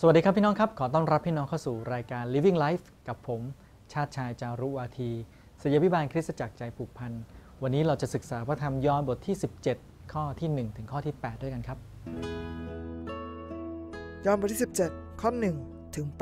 สวัสดีครับพี่น้องครับขอต้อนรับพี่น้องเข้าสู่รายการ Living Life กับผมชาติชายจารุวาทีศิษยาภิบาลคริสตจักรใจผูกพันวันนี้เราจะศึกษาพระธรรมยอห์นบทที่17ข้อที่1ถึงข้อที่8ด้วยกันครับยอห์นบทที่17ข้อ1ถึง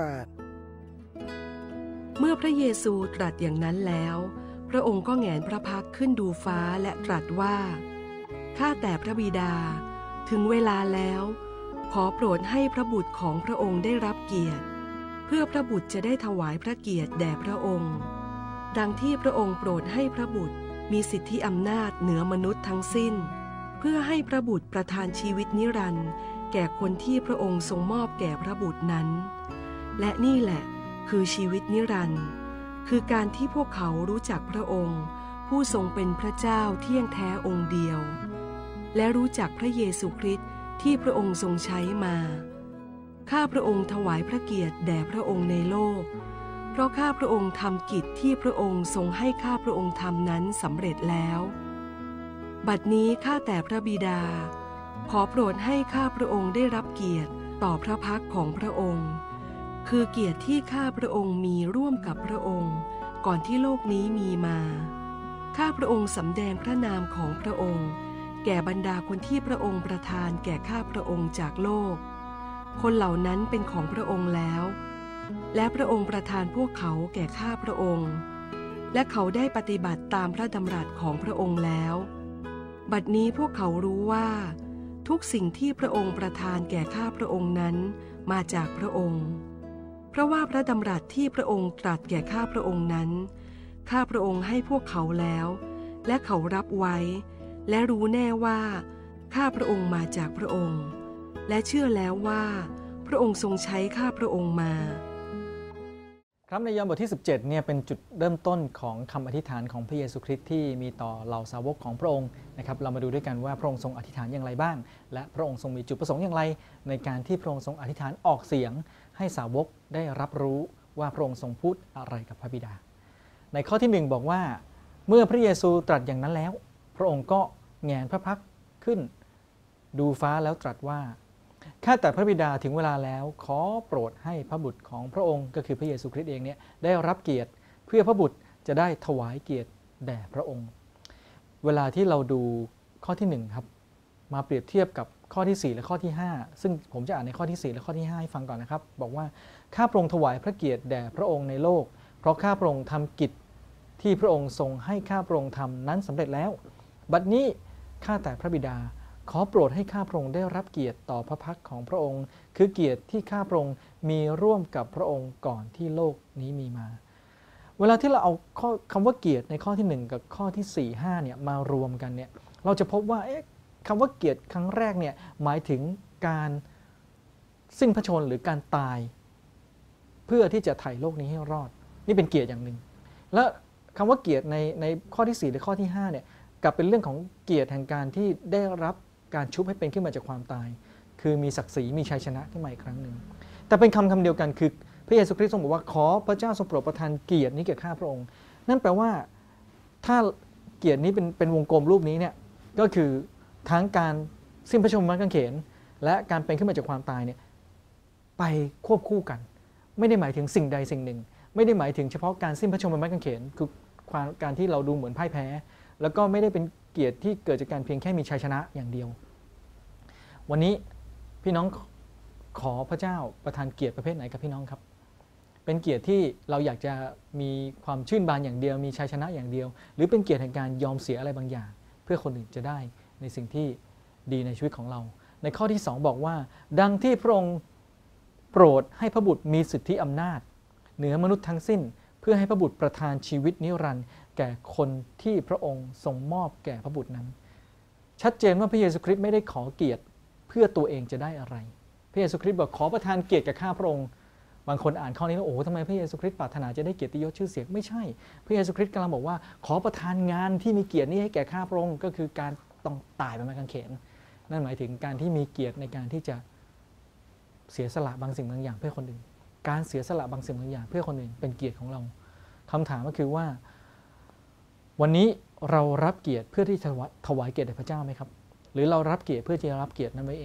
8 เมื่อพระเยซูตรัสอย่างนั้นแล้วพระองค์ก็แหงนพระพักตร์ขึ้นดูฟ้าและตรัสว่าข้าแต่พระบิดาถึงเวลาแล้วขอโปรดให้พระบุตรของพระองค์ได้รับเกียรติเพื่อพระบุตรจะได้ถวายพระเกียรติแด่พระองค์ดังที่พระองค์โปรดให้พระบุตรมีสิทธิอำนาจเหนือมนุษย์ทั้งสิ้นเพื่อให้พระบุตรประทานชีวิตนิรันดร์แก่คนที่พระองค์ทรงมอบแก่พระบุตรนั้นและนี่แหละคือชีวิตนิรันดร์คือการที่พวกเขารู้จักพระองค์ผู้ทรงเป็นพระเจ้าเที่ยงแท้องค์เดียวและรู้จักพระเยซูคริสต์ที่พระองค์ทรงใช้มาข้าพระองค์ถวายพระเกียรติแด่พระองค์ในโลกเพราะข้าพระองค์ทำกิจที่พระองค์ทรงให้ข้าพระองค์ทำนั้นสำเร็จแล้วบัดนี้ข้าแต่พระบิดาขอโปรดให้ข้าพระองค์ได้รับเกียรติต่อพระพักของพระองค์คือเกียรติที่ข้าพระองค์มีร่วมกับพระองค์ก่อนที่โลกนี้มีมาข้าพระองค์สำแดงพระนามของพระองค์แก่บรรดาคนที่พระองค์ประทานแก่ข้าพระองค์จากโลกคนเหล่านั้นเป็นของพระองค์แล้วและพระองค์ประทานพวกเขาแก่ข้าพระองค์และเขาได้ปฏิบัติตามพระดำรัสของพระองค์แล้วบัดนี้พวกเขารู้ว่าทุกสิ่งที่พระองค์ประทานแก่ข้าพระองค์นั้นมาจากพระองค์เพราะว่าพระดำรัสที่พระองค์ตรัสแก่ข้าพระองค์นั้นข้าพระองค์ให้พวกเขาแล้วและเขารับไว้และรู้แน่ว่าข้าพระองค์มาจากพระองค์และเชื่อแล้วว่าพระองค์ทรงใช้ข้าพระองค์มาครับในยอห์นบทที่17เนี่ยเป็นจุดเริ่มต้นของคำอธิษฐานของพระเยซูคริสต์ที่มีต่อเหล่าสาวกของพระองค์นะครับเรามาดูด้วยกันว่าพระองค์ทรงอธิษฐานอย่างไรบ้างและพระองค์ทรงมีจุดประสงค์อย่างไรในการที่พระองค์ทรงอธิษฐานออกเสียงให้สาวกได้รับรู้ว่าพระองค์ทรงพูดอะไรกับพระบิดาในข้อที่1บอกว่าเมื่อพระเยซูตรัสอย่างนั้นแล้วพระองค์ก็แหงนพระพักตร์ขึ้นดูฟ้าแล้วตรัสว่าข้าแต่พระบิดาถึงเวลาแล้วขอโปรดให้พระบุตรของพระองค์ก็คือพระเยซูคริสต์เองเนี่ยได้รับเกียรติเพื่อพระบุตรจะได้ถวายเกียรติแด่พระองค์เวลาที่เราดูข้อที่1ครับมาเปรียบเทียบกับข้อที่4และข้อที่5ซึ่งผมจะอ่านในข้อที่4และข้อที่5ให้ฟังก่อนนะครับบอกว่าข้าพระองค์ถวายพระเกียรติแด่พระองค์ในโลกเพราะข้าพระองค์ทำกิจที่พระองค์ทรงให้ข้าพระองค์ทำนั้นสำเร็จแล้วบัดนี้ข้าแต่พระบิดาขอโปรดให้ข้าพระองค์ได้รับเกียรติต่อพระพักของพระองค์คือเกียรติที่ข้าพระองค์มีร่วมกับพระองค์ก่อนที่โลกนี้มีมาเวลาที่เราเอาคำว่าเกียรติในข้อที่1กับข้อที่4 5เนี่ยมารวมกันเนี่ยเราจะพบว่าคำว่าเกียรติครั้งแรกเนี่ยหมายถึงการสิ้นพระชนม์หรือการตายเพื่อที่จะไถ่โลกนี้ให้รอดนี่เป็นเกียรติอย่างหนึ่งและคำว่าเกียรติในข้อที่4หรือข้อที่5เนี่ยกลับเป็นเรื่องของเกียรติแห่งการที่ได้รับการชุบให้เป็นขึ้นมาจากความตายคือมีศักดิ์ศรีมีชัยชนะขึ้นมาอีกครั้งหนึ่งแต่เป็นคำเดียวกันคือพระเยซูคริสต์ทรงบอกว่าขอพระเจ้าทรงโปรดประทานเกียรตินี้แก่ข้าพระองค์นั่นแปลว่าถ้าเกียรตินี้เป็นวงกลมรูปนี้เนี่ยก็คือทั้งการสิ้นพระชนม์บนไม้กางเขนและการเป็นขึ้นมาจากความตายเนี่ยไปควบคู่กันไม่ได้หมายถึงสิ่งใดสิ่งหนึ่งไม่ได้หมายถึงเฉพาะการสิ้นพระชนม์บนไม้กางเขนคือการที่เราดูเหมือนพ่ายแพ้แล้วก็ไม่ได้เป็นเกียรติที่เกิดจากการเพียงแค่มีชัยชนะอย่างเดียววันนี้พี่น้องขอพระเจ้าประทานเกียรติประเภทไหนกับพี่น้องครับเป็นเกียรติที่เราอยากจะมีความชื่นบานอย่างเดียวมีชัยชนะอย่างเดียวหรือเป็นเกียรติแห่งการยอมเสียอะไรบางอย่างเพื่อคนอื่นจะได้ในสิ่งที่ดีในชีวิตของเราในข้อที่2บอกว่าดังที่พระองค์โปรดให้พระบุตรมีสิทธิอำนาจเหนือมนุษย์ทั้งสิ้นเพื่อให้พระบุตรประทานชีวิตนิรันดร์แก่คนที่พระองค์ทรงมอบแก่พระบุตรนั้นชัดเจนว่าพระเยซูคริสต์ไม่ได้ขอเกียรติเพื่อตัวเองจะได้อะไรพระเยซูคริสต์บอกขอประทานเกียรติแก่ข้าพระองค์บางคนอ่านข้อนี้แล้วโอ้ทำไมพระเยซูคริสต์ปรารถนาจะได้เกียรติยศชื่อเสียงไม่ใช่พระเยซูคริสต์กำลังบอกว่าขอประทานงานที่มีเกียรตินี้ให้แก่ข้าพระองค์ก็คือการต้องตายบนไม้กางเขนนั่นหมายถึงการที่มีเกียรติในการที่จะเสียสละบางสิ่งบางอย่างเพื่อคนอื่นการเสียสละบางสิ่งบางอย่างเพื่อคนอื่นเป็นเกียรติของเราคำถามก็คือว่าวันนี้เรารับเกียรติเพื่อที่จะถวายเกียรติแด่พระเจ้าไหมครับหรือเรารับเกียรติเพื่อที่จะรับเกียรตินั้นไว้เอง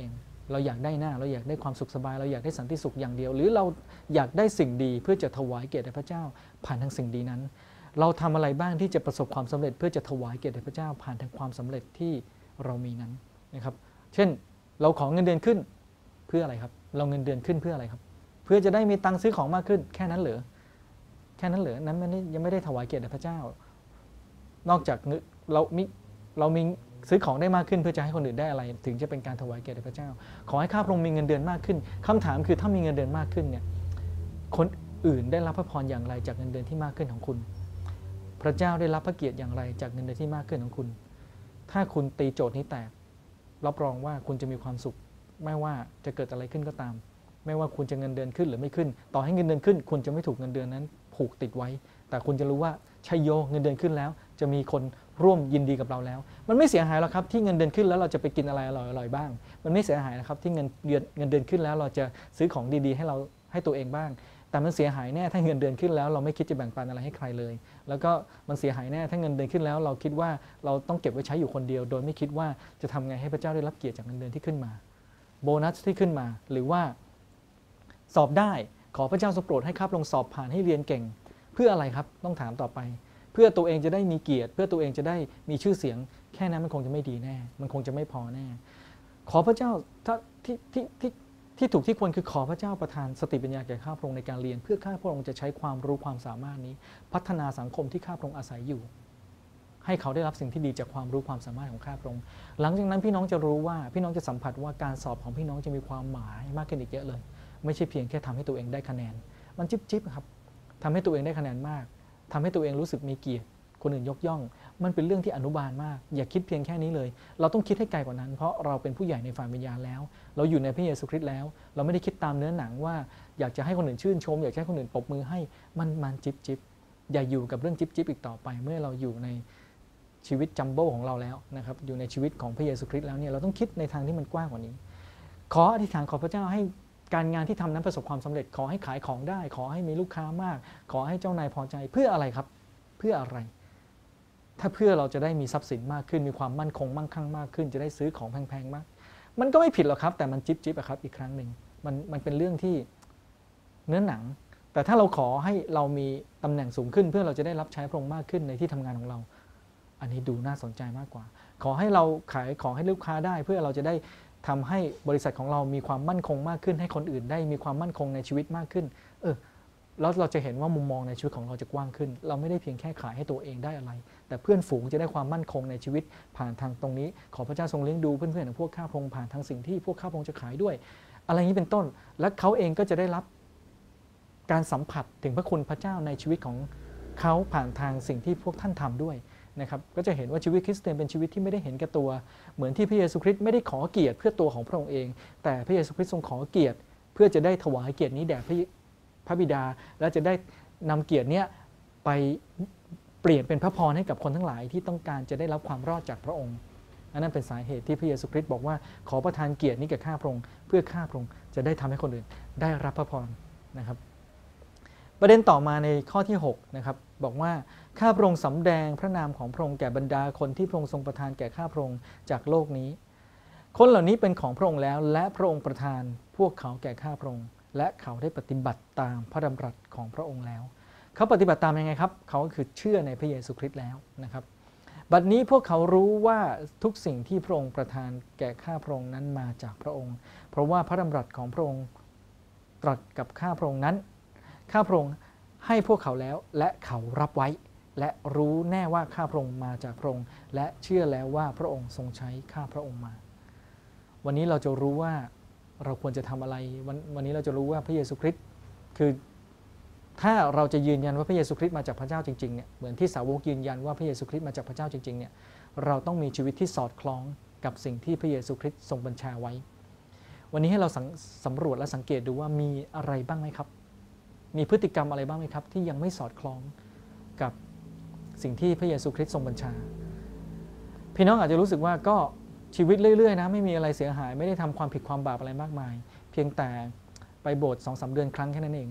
เราอยากได้หน้าเราอยากได้ความสุขสบายเราอยากได้สันติสุขอย่างเดียวหรือเราอยากได้สิ่งดีเพื่อจะถวายเกียรติแด่พระเจ้าผ่านทางสิ่งดีนั้นเราทำอะไรบ้างที่จะประสบความสำเร็จเพื่อจะถวายเกียรติแด่พระเจ้าผ่านทางความสำเร็จที่เรามีนั้นนะครับเช่นเราขอเงินเดือนขึ้นเพื่ออะไรครับเราเงินเดือนขึ้นเพื่ออะไรครับเพื่อจะได้มีตังค์ซื้อของมากขึ้นแค่นั้นเหรอนั้นยังไม่ได้ถวายเกียรติแด่พระเจ้านอกจากเรามีซื้อของได้มากขึ้นเพื่อจะให้คนอื่นได้อะไรถึงจะเป็นการถวายเกียรติแด่พระเจ้าขอให้ข้าพระองค์มีเงินเดือนมากขึ้นคำถามคือถ้ามีเงินเดือนมากขึ้นเนี่ยคนอื่นได้รับพระพรอย่างไรจากเงินเดือนที่มากขึ้นของคุณพระเจ้าได้รับพระเกียรติอย่างไรจากเงินเดือนที่มากขึ้นของคุณถ้าคุณตีโจทย์นี้แตกรับรองว่าคุณจะมีความสุขไม่ว่าจะเกิดอะไรขึ้นก็ตามไม่ว่าคุณจะเงินเดือนขึ้นหรือไม่ขึ้นต่อให้เงินเดือนขึ้นคุณจะไม่ถูกเงินเดือนนั้นผูกติดไว้แต่คุณจะรู้ว่าชัยโยเงินเดือนขึ้นแล้วจะมีคนร่วมยินดีกับเราแล้วมันไม่เสียหายหรอกครับที่เงินเดือนขึ้นแล้วเราจะไปกินอะไรอร่อยๆบ้างมันไม่เสียหายนะครับที่เงินเดือนขึ้นแล้วเราจะซื้อของดีๆให้ตัวเองบ้างแต่มันเสียหายแน่ถ้าเงินเดือนขึ้นแล้วเราไม่คิดจะแบ่งปันอะไรให้ใครเลยแล้วก็มันเสียหายแน่ถ้าเงินเดือนขึ้นแล้วเราคิดว่าเราต้องเก็บไว้ใช้อยู่คนเดียวโดยไม่คิดว่าจะทำไงให้พระเจ้าได้รับเกียรติจากเงินเดือนที่ขึ้นมาโบนัสที่ขึ้นมาหรือว่าสอบได้ขอพระเจ้าทรงโปรดให้ข้าพระองค์สอบผ่านให้เรียนเก่งเพื่ออะไรครับต้องถามต่อไปเพื่อตัวเองจะได้มีเกียรติเพื่อตัวเองจะได้มีชื่อเสียงแค่นั้นมันคงจะไม่ดีแน่มันคงจะไม่พอแน่ขอพระเจ้าที่ถูกที่ควรคือขอพระเจ้าประทานสติปัญญาแก่ข้าพระองค์ในการเรียนเพื่อข้าพระองค์จะใช้ความรู้ความสามารถนี้พัฒนาสังคมที่ข้าพระองค์อาศัยอยู่ให้เขาได้รับสิ่งที่ดีจากความรู้ความสามารถของข้าพระองค์หลังจากนั้นพี่น้องจะรู้ว่าพี่น้องจะสัมผัสว่าการสอบของพี่น้องจะมีความหมายมากขึ้นอีกเยอะเลยไม่ใช่เพียงแค่ทำให้ตัวเองได้คะแนนมันจิ๊บๆครับทำให้ตัวเองได้คะแนนมากทำให้ตัวเองรู้สึกมีเกียรติคนอื่นยกย่องมันเป็นเรื่องที่อนุบาลมากอย่าคิดเพียงแค่นี้เลยเราต้องคิดให้ไกลกว่านั้นเพราะเราเป็นผู้ใหญ่ในฝ่ายวิญญาณแล้วเราอยู่ในพระเยซูคริสต์แล้วเราไม่ได้คิดตามเนื้อหนังว่าอยากจะให้คนอื่นชื่นชมอยากให้คนอื่นปรบมือให้มันจิ๊บอย่าอยู่กับเรื่องจิ๊บอีกต่อไปเมื่อเราอยู่ในชีวิตจัมโบ้ของเราแล้วนะครับอยู่ในชีวิตของพระเยซูคริสต์แล้วเนี่ยเราต้องคิดในทางที่มันกว้างกว่านี้ขออธิษฐานขอพระเจ้าให้การงานที่ทำนั้นประสบความสำเร็จขอให้ขายของได้ขอให้มีลูกค้ามากขอให้เจ้านายพอใจเพื่ออะไรครับเพื่ออะไรถ้าเพื่อเราจะได้มีทรัพย์สินมากขึ้นมีความมั่นคงมั่งคั่งมากขึ้นจะได้ซื้อของแพงๆมากมันก็ไม่ผิดหรอกครับแต่มันจิ๊บครับอีกครั้งหนึ่งมันเป็นเรื่องที่เนื้อหนังแต่ถ้าเราขอให้เรามีตำแหน่งสูงขึ้นเพื่อเราจะได้รับใช้พระองค์มากขึ้นในที่ทำงานของเราอันนี้ดูน่าสนใจมากกว่าขอให้เราขายของให้ลูกค้าได้เพื่อเราจะได้ทำให้บริษัทของเรามีความมั่นคงมากขึ้นให้คนอื่นได้มีความมั่นคงในชีวิตมากขึ้นแล้วเราจะเห็นว่ามุมมองในชีวิตของเราจะกว้างขึ้นเราไม่ได้เพียงแค่ขายให้ตัวเองได้อะไรแต่เพื่อนฝูงจะได้ความมั่นคงในชีวิตผ่านทางตรงนี้ขอพระเจ้าทรงเลี้ยงดูเพื่อนๆของพวกข้าพระองค์ผ่านทางสิ่งที่พวกข้าพระองค์จะขายด้วยอะไรนี้เป็นต้นและเขาเองก็จะได้รับการสัมผัสถึงพระคุณพระเจ้าในชีวิตของเขาผ่านทางสิ่งที่พวกท่านทำด้วยนะครับก็จะเห็นว่าชีวิตคริสเตียนเป็นชีวิตที่ไม่ได้เห็นแก่ตัวเหมือนที่พระเยซูคริสต์ไม่ได้ขอเกียรติเพื่อตัวของพระองค์เองแต่พระเยซูคริสต์ทรงขอเกียรติเพื่อจะได้ถวายเกียรตินี้แด่พระบิดาและจะได้นำเกียรตินี้ไปเปลี่ยนเป็นพระพรให้กับคนทั้งหลายที่ต้องการจะได้รับความรอดจากพระองค์นั่นเป็นสาเหตุที่พระเยซูคริสต์บอกว่าขอประทานเกียรตินี้แก่ข้าพระองค์เพื่อข้าพระองค์จะได้ทำให้คนอื่นได้รับพระพรนะครับประเด็นต่อมาในข้อที่6นะครับบอกว่าข้าพระองค์สำแดงพระนามของพระองค์แก่บรรดาคนที่พระองค์ทรงประทานแก่ข้าพระองค์จากโลกนี้คนเหล่านี้เป็นของพระองค์แล้วและพระองค์ประทานพวกเขาแก่ข้าพระองค์และเขาได้ปฏิบัติตามพระดำรัสของพระองค์แล้วเขาปฏิบัติตามยังไงครับเขาคือเชื่อในพระเยซูคริสต์แล้วนะครับบัดนี้พวกเขารู้ว่าทุกสิ่งที่พระองค์ประทานแก่ข้าพระองค์นั้นมาจากพระองค์เพราะว่าพระดำรัสของพระองค์ตรัสกับข้าพระองค์นั้นข้าพระองค์ให้พวกเขาแล้วและเขารับไว้และรู้แน่ว่าข้าพระองค์มาจากพระองค์และเชื่อแล้วว่าพระองค์ทรงใช้ข้าพระองค์มาวันนี้เราจะรู้ว่าเราควรจะทำอะไรวันนี้เราจะรู้ว่าพระเยซูคริสต์คือถ้าเราจะยืนยันว่าพระเยซูคริสต์มาจากพระเจ้าจริงๆเนี่ยเหมือนที่สาวกยืนยันว่าพระเยซูคริสต์มาจากพระเจ้าจริงๆเนี่ยเราต้องมีชีวิตที่สอดคล้องกับสิ่งที่พระเยซูคริสต์ทรงบัญชาไว้วันนี้ให้เราสำรวจและสังเกตดูว่ามีอะไรบ้างไหมครับมีพฤติกรรมอะไรบ้างไหมครับที่ยังไม่สอดคล้องกับสิ่งที่พระเยซูคริสต์ทรงบัญชาพี่น้องอาจจะรู้สึกว่าก็ชีวิตเรื่อยๆนะไม่มีอะไรเสียหายไม่ได้ทำความผิดความบาปอะไรมากมายเพียงแต่ไปโบสถ์ 2-3 เดือนครั้งแค่นั้นเอง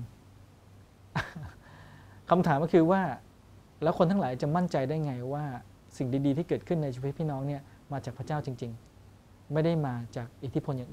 คำถามก็คือว่าแล้วคนทั้งหลายจะมั่นใจได้ไงว่าสิ่งดีๆที่เกิดขึ้นในชีวิตพี่น้องเนี่ยมาจากพระเจ้าจริงๆไม่ได้มาจากอิทธิพลอย่างอื่น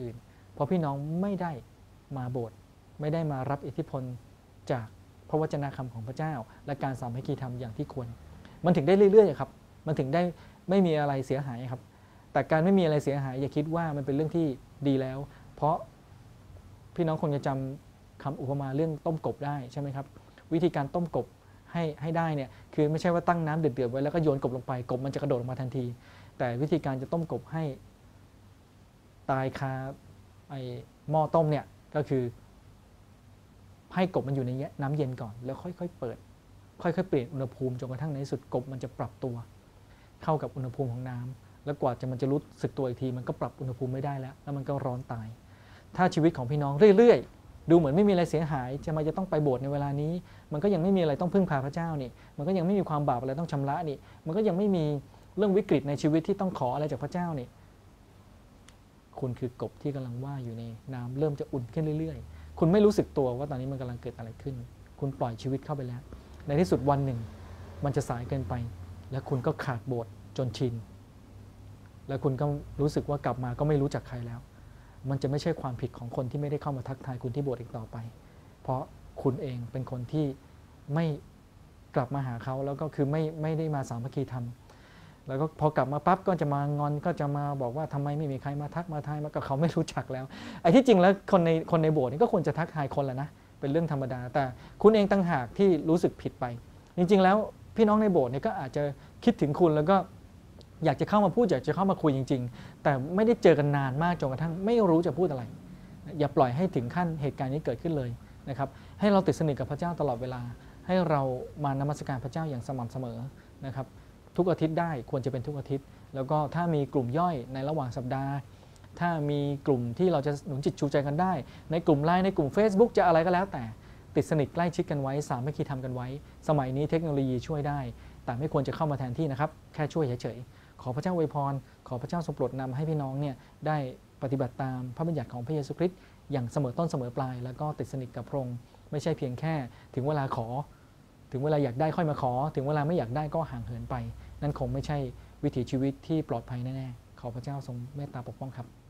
เพราะพี่น้องไม่ได้มาโบสถ์ไม่ได้มารับอิทธิพลจากพระวจนะคำของพระเจ้าและการสามัคคีธรรมอย่างที่ควรมันถึงได้เรื่อยๆครับมันถึงได้ไม่มีอะไรเสียหายครับแต่การไม่มีอะไรเสียหายอย่าคิดว่ามันเป็นเรื่องที่ดีแล้วเพราะพี่น้องคงจะจำคำอุปมาเรื่องต้มกบได้ใช่ไหมครับวิธีการต้มกบให้ได้เนี่ยคือไม่ใช่ว่าตั้งน้ำเดือดๆไว้แล้วก็โยนกบลงไปกบมันจะกระโดดออกมาทันทีแต่วิธีการจะต้มกบให้ตายคาไอ้หม้อต้มเนี่ยก็คือให้กบมันอยู่ในน้ำเย็นก่อนแล้วค่อยๆเปิดค่อยๆเปลี่ยนอุณหภูมิจนกระทั่งในที่สุดกบมันจะปรับตัวเข้ากับอุณหภูมิของน้ำแล้วกว่ามันจะรู้สึกตัวอีกทีมันก็ปรับอุณหภูมิไม่ได้แล้วมันก็ร้อนตายถ้าชีวิตของพี่น้องเรื่อยๆดูเหมือนไม่มีอะไรเสียหายจะต้องไปโบสถ์ในเวลานี้มันก็ยังไม่มีอะไรต้องพึ่งพาพระเจ้านี่มันก็ยังไม่มีความบาปอะไรต้องชำระนี่มันก็ยังไม่มีเรื่องวิกฤตในชีวิตที่ต้องขออะไรจากพระเจ้านี่คุณคือกบที่กำลังว่ายอยู่ในน้ำเริ่มจะอุ่นขึ้นเรื่อยๆคุณไม่รู้สึกตัวว่าตอนนี้มันกำลังเกิดอะไรขึ้นคุณปล่อยชีวิตเข้าไปแล้วในที่สุดวันหนึ่งมันจะสายเกินไปแล้วคุณก็ขาดโบสถ์จนชินแล้วคุณก็รู้สึกว่ากลับมาก็ไม่รู้จักใครแล้วมันจะไม่ใช่ความผิดของคนที่ไม่ได้เข้ามาทักทายคุณที่โบสถ์อีกต่อไปเพราะคุณเองเป็นคนที่ไม่กลับมาหาเขาแล้วก็คือไม่ได้มาสามัคคีธรรมแล้วก็พอกลับมาปั๊บก็จะมางอนก็จะมาบอกว่าทำไมไม่มีใครมาทักมาทายมาก็เขาไม่รู้จักแล้วไอ้ที่จริงแล้วคนในโบสถ์นี่ก็ควรจะทักทายคนแหละนะเป็นเรื่องธรรมดาแต่คุณเองต่างหากที่รู้สึกผิดไปจริงๆแล้วพี่น้องในโบสถ์เนี่ยก็อาจจะคิดถึงคุณแล้วก็อยากจะเข้ามาพูดอยากจะเข้ามาคุยจริงๆแต่ไม่ได้เจอกันนานมากจนกระทั่งไม่รู้จะพูดอะไรอย่าปล่อยให้ถึงขั้นเหตุการณ์นี้เกิดขึ้นเลยนะครับให้เราติดสนิทกับพระเจ้าตลอดเวลาให้เรามานมัสการพระเจ้าอย่างสม่ำเสมอนะครับทุกอาทิตย์ได้ควรจะเป็นทุกอาทิตย์แล้วก็ถ้ามีกลุ่มย่อยในระหว่างสัปดาห์ถ้ามีกลุ่มที่เราจะหนุนจิตชูใจกันได้ในกลุ่ม LINE ในกลุ่ม Facebook จะอะไรก็แล้วแต่ติดสนิทใกล้ชิดกันไว้สามัคคีธรรมกันไว้สมัยนี้เทคโนโลยีช่วยได้แต่ไม่ควรจะเข้ามาแทนที่นะครับแค่ช่วยเฉยๆขอพระเจ้าอวยพรขอพระเจ้าทรงโปรดนำให้พี่น้องเนี่ยได้ปฏิบัติตามพระบัญญัติของพระเยซูคริสต์อย่างเสมอต้นเสมอปลายแล้วก็ติดสนิทกับพระองค์ไม่ใช่เพียงแค่ถึงเวลาขอถึงเวลาอยากได้ค่อยมาขอถึงเวลาไม่อยากได้ก็ห่างเหินไปนั่นคงไม่ใช่วิถีชีวิตที่ปลอดภัยแน่ๆขอพระเจ้าทรงเมตตาปกป้องครับ